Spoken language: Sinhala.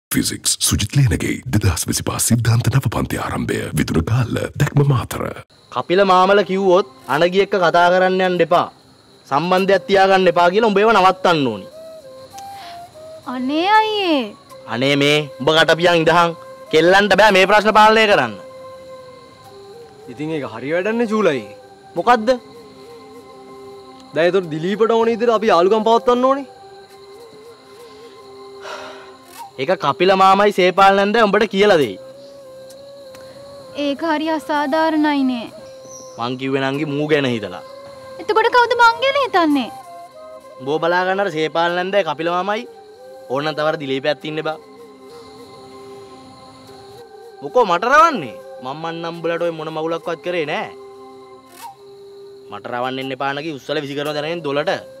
ෆිසික්ස් සුජිත් ලේනගේ 2025 සිද්ධාන්ත නව පන්ති ආරම්භය විදුර කාල දැක්ම මාතර. කපිල මාමල කිව්වොත් අනගි එක්ක කතා කරන්න යන්න එපා. සම්බන්ධයක් තියාගන්න එපා කියලා උඹ ඒව නවත්තන්න ඕනි. අනේ අයියේ. අනේ මේ උඹ කටපියන් ඉඳහන් කෙල්ලන්ට බෑ මේ ප්‍රශ්න පාලනය කරන්න. ඉතින් ඒක හරි වැඩන්නේ චූලයි. මොකද්ද? දැන් ඒතර දිලීපට ඕනේ ඉතින් අපි යාළුකම් පවත්වන්න ඕනේ. ඒක කපිල මාමයි සේපාලනන්ද උඹට කියලා දෙයි. ඒක හරි අසාධාරණයිනේ. මං කිව්වේ නංගි මූ ගැන හිතලා. එතකොට කවුද මං ගැන හිතන්නේ? උඹව බලා ගන්න අර සේපාලනන්ද කපිල මාමයි ඕනනම් තවර දිලීපයක් තින්න බා. මොකෝ මට රවන්නේ? මම්මන් නම් උඹලට ඔය මොන මගුලක්වත් කරේ නෑ. මට රවන්න එන්න එපා නගි උස්සල විසි කරනවා දැනගෙන දොලට.